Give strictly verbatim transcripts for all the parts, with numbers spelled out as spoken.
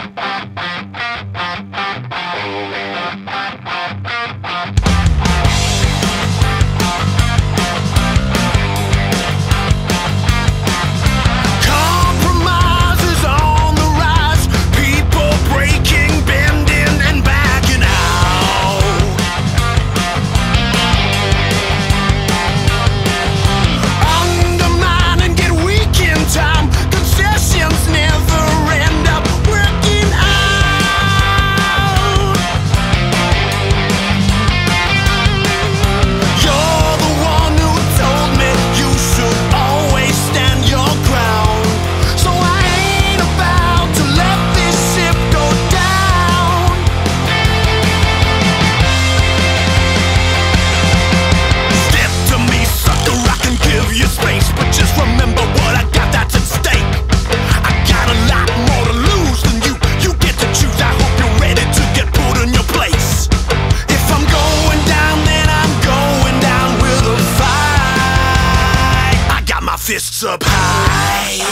Fists up high.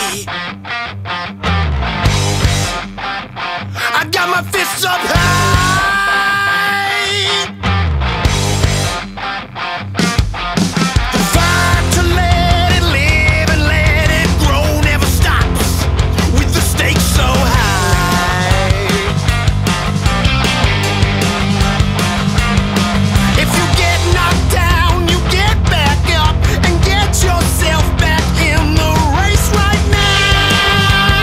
I got my fists up high. The fight to let it live and let it grow never stops with the stakes so high. If you get knocked down, you get back up and get yourself back in the race right now.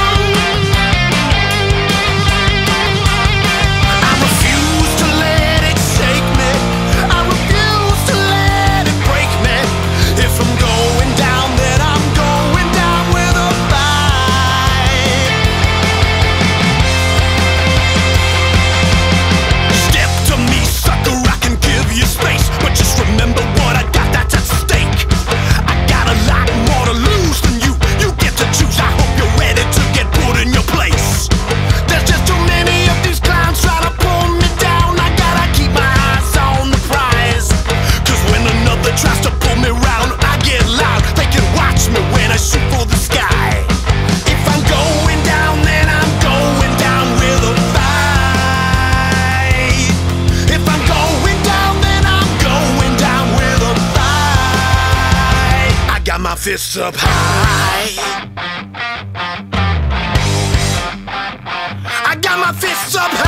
I refuse to let it shake me. I refuse to let it break me. If I'm going down, then I'm going down with a fight. Step to me, sucker, I can give you space, but just remember what I got, that's at stake. I got a lot more to lose than you. You get to choose. I hope you're ready to get put in your place. There's just too many of these clowns trying to pull me down. I gotta keep my eyes on the prize, cause when another tries to pull me round, I get loud. They can watch me when I shoot for the sky. If I'm going down, then I'm going down with a fight. If I'm going down, then I'm going down with a fight. I got my fists up high. I got my fists up